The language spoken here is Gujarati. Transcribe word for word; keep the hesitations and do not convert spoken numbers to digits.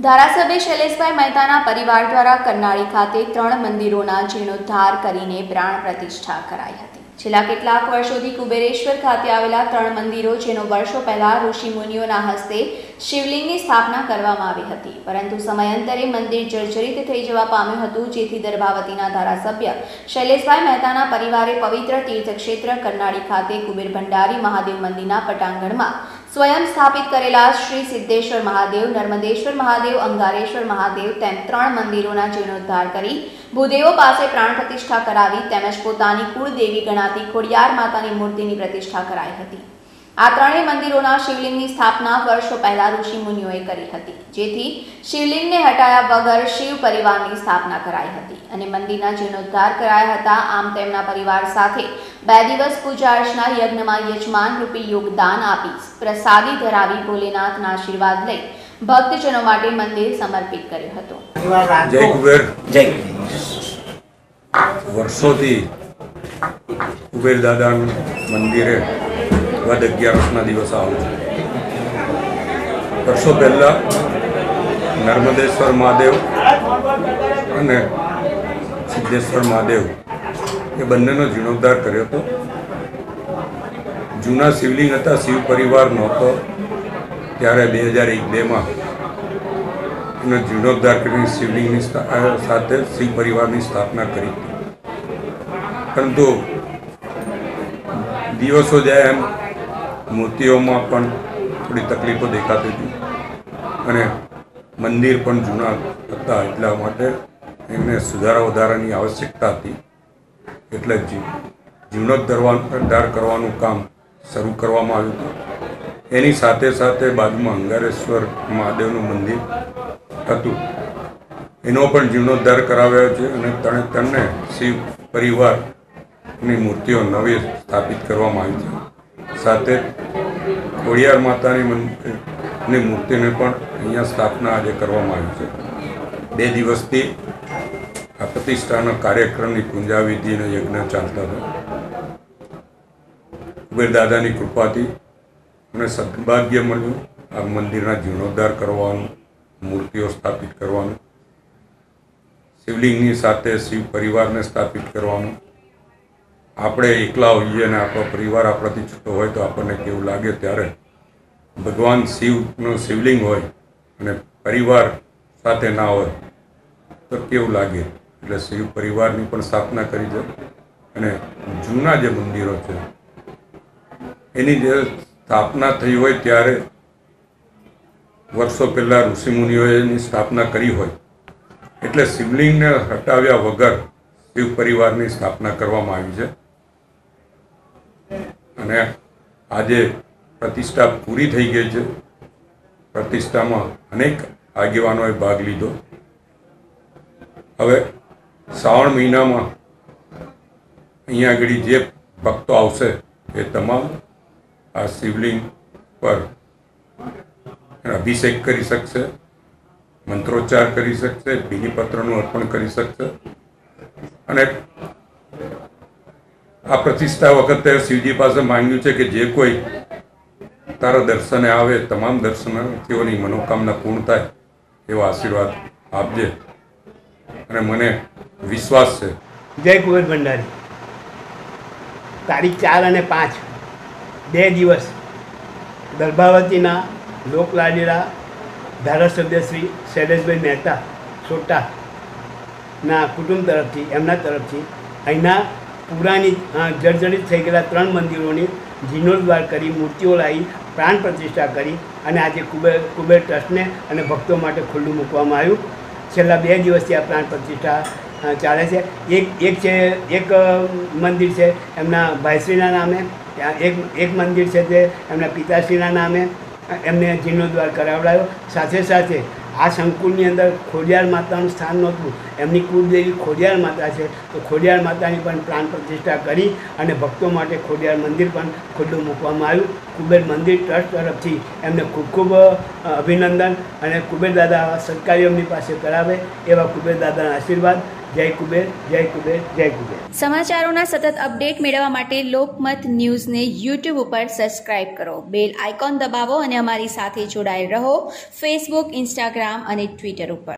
ધારાસભ્ય શૈલેષભાઈ મહેતાના પરિવાર દ્વારા કરનાળી ખાતે ત્રણ મંદિરોના જીર્ણોદ્ધાર કરીને પ્રાણ પ્રતિષ્ઠા કરાઈ હતી। છેલ્લા કેટલાક વર્ષોથી કુબેરેશ્વર ખાતે આવેલા ત્રણ મંદિરો, જેનો વર્ષો પહેલા ઋષિ મુનિઓના હસ્તે શિવલિંગની સ્થાપના કરવામાં આવી હતી, પરંતુ સમયાંતરે મંદિર જર્જરિત થઈ જવા પામ્યું હતું, જેથી દર્ભાવતીના ધારાસભ્ય શૈલેષભાઈ મહેતાના પરિવારે પવિત્ર તીર્થક્ષેત્ર કરનાળી ખાતે કુબેર ભંડારી મહાદેવ મંદિરના પટાંગણમાં સ્વયં સ્થાપિત કરેલા શ્રી સિદ્ધેશ્વર મહાદેવ, નર્મદેશ્વર મહાદેવ, અંગારેશ્વર મહાદેવ તેમ ત્રણ મંદિરોના જીર્ણોદ્ધાર કરી ભૂદેવો પાસે પ્રાણ પ્રતિષ્ઠા કરાવી તેમજ પોતાની કુળદેવી ગણાતી ખોડિયાર માતાની મૂર્તિની પ્રતિષ્ઠા કરાઈ હતી। આ ત્રણેય મંદિરોના શિવલિંગની સ્થાપના વર્ષો પહેલા ઋષિ મુનિઓએ કરી હતી, જેથી શિવલિંગને હટાયા વગર શિવ પરિવારની સ્થાપના કરાઈ હતી અને મંદિરના જીર્ણોદ્ધાર કરાયા હતા। આમ તેમના પરિવાર સાથે બે દિવસ પૂજા અર્ચના યજ્ઞમાં યજમાન રૂપી યોગદાન આપી પ્રસાદી ધરાવી ભોલેનાથના આશીર્વાદ લઈ ભક્તજનો માટે મંદિર સમર્પિત કર્યું હતું। જય કુબેર। જય વર્ષોથી કુબેર દાદાનું મંદિરે વદ અગિયારસના દિવસ આવું છું। વર્ષો પહેલાં નર્મદેશ્વર મહાદેવ અને સિદ્ધેશ્વર મહાદેવ એ બંનેનો જીર્ણોદ્ધાર કર્યો હતો। જૂના શિવલિંગ હતા, શિવ પરિવાર નહોતો ત્યારે બે હજાર એક બેમાં એનો જીર્ણોદ્ધાર કરીને શિવલિંગની સાથે શિવ પરિવારની સ્થાપના કરી હતી, પરંતુ દિવસો જાય એમ મૂર્તિઓમાં પણ થોડી તકલીફો દેખાતી હતી અને મંદિર પણ જૂના હતા, એટલા માટે એમને સુધારા વધારાની આવશ્યકતા હતી, એટલે જ જીર્ણોદ્ધાર કરવાનું કામ શરૂ કરવામાં આવ્યું હતું। એની સાથે સાથે બાજુમાં અંગારેશ્વર મહાદેવનું મંદિર હતું, એનો પણ જીર્ણોદ્ધાર કરાવ્યો છે અને તણે તને શિવ પરિવારની મૂર્તિઓ નવી સ્થાપિત કરવામાં આવી છે। સાથે ખોડિયાર માતાની મંદિરની મૂર્તિને પણ અહીંયા સ્થાપના આજે કરવામાં આવી છે। બે દિવસથી આ પ્રતિષ્ઠાના કાર્યક્રમની પૂંજાવિધિ અને યજ્ઞ ચાલતા હતા। કુબેર દાદાની કૃપાથી અમને સદભાગ્ય મળ્યું આ મંદિરના જીર્ણોદ્ધાર કરવાનું, મૂર્તિઓ સ્થાપિત કરવાનું, શિવલિંગની સાથે શિવ પરિવારને સ્થાપિત કરવાનું। આપણે એકલા હોઈએ અને આપણો પરિવાર આપણાથી છૂટો હોય તો આપણને કેવું લાગે, ત્યારે ભગવાન શિવનો શિવલિંગ હોય અને પરિવાર સાથે ના હોય તો કેવું લાગે, એટલે શિવ પરિવારની પણ સ્થાપના કરી છે અને જૂના જે મંદિરો છે એની જે સ્થાપના થઈ હોય ત્યારે વર્ષો પહેલાં ઋષિમુનિઓએ એની સ્થાપના કરી હોય, એટલે શિવલિંગને હટાવ્યા વગર શિવ પરિવારની સ્થાપના કરવામાં આવી છે અને આજે પ્રતિષ્ઠા પૂરી થઈ ગઈ છે। પ્રતિષ્ઠામાં અનેક આગેવાનોએ ભાગ લીધો। હવે શ્રાવણ મહિનામાં અહીંયા આગળ જે ભક્તો આવશે એ તમામ આ શિવલિંગ પર અભિષેક કરી શકશે, મંત્રોચ્ચાર કરી શકશે, બીલીપત્રનું અર્પણ કરી શકશે અને આ પ્રતિષ્ઠા વખતે શિવજી પાસે માંગ્યું છે કે જે કોઈ તારા દર્શને આવે તમામ દર્શનાર્થીઓની મનોકામના પૂર્ણ થાય એવા આશીર્વાદ આપજે અને મને વિશ્વાસ છે। જય કુબેર ભંડારી। તારીખ ચાર અને પાંચ બે દિવસ દર્ભાવતીના લોકલાડીલા ધારાસભ્ય શ્રી શૈલેષભાઈ મહેતા સોટાના કુટુંબ તરફથી, એમના તરફથી અહીંના પુરાની જર્જરિત થઈ ગયેલા ત્રણ મંદિરોની જીર્ણોદ્ધાર કરી મૂર્તિઓ લાવી પ્રાણ પ્રતિષ્ઠા કરી અને આજે કુબેર કુબેર ટ્રસ્ટને અને ભક્તો માટે ખુલ્લું મૂકવામાં આવ્યું। છેલ્લા બે દિવસથી આ પ્રાણ પ્રતિષ્ઠા ચાલે છે। એક એક છે એક મંદિર છે એમના ભાઈશ્રીના નામે, એક એક મંદિર છે તે એમના પિતાશ્રીના નામે એમને જીર્ણોદ્ધાર કરાવડાયો। સાથે સાથે આ સંકુલની અંદર ખોડિયાર માતાનું સ્થાન નહોતું, એમની કુળદેવી ખોડિયાર માતા છે, તો ખોડિયાર માતાની પણ પ્રાણ પ્રતિષ્ઠા કરી અને ભક્તો માટે ખોડિયાર મંદિર પણ ખુલ્લું મૂકવામાં આવ્યું। કુબેર મંદિર ટ્રસ્ટ તરફથી એમને ખૂબ ખૂબ અભિનંદન અને કુબેર દાદા સત્કાર્યો એમની પાસે કરાવે એવા કુબેર દાદાના આશીર્વાદ। જય કુબેર, જય કુબેર, જય કુબેર. સમાચારોના સતત અપડેટ મેળવવા માટે લોકમત ન્યૂઝને યુટ્યુબ ઉપર સબસ્ક્રાઇબ કરો, બેલ આઇકોન દબાવો અને અમારી સાથે જોડાયેલ રહો ફેસબુક, ઇન્સ્ટાગ્રામ અને ટ્વિટર ઉપર.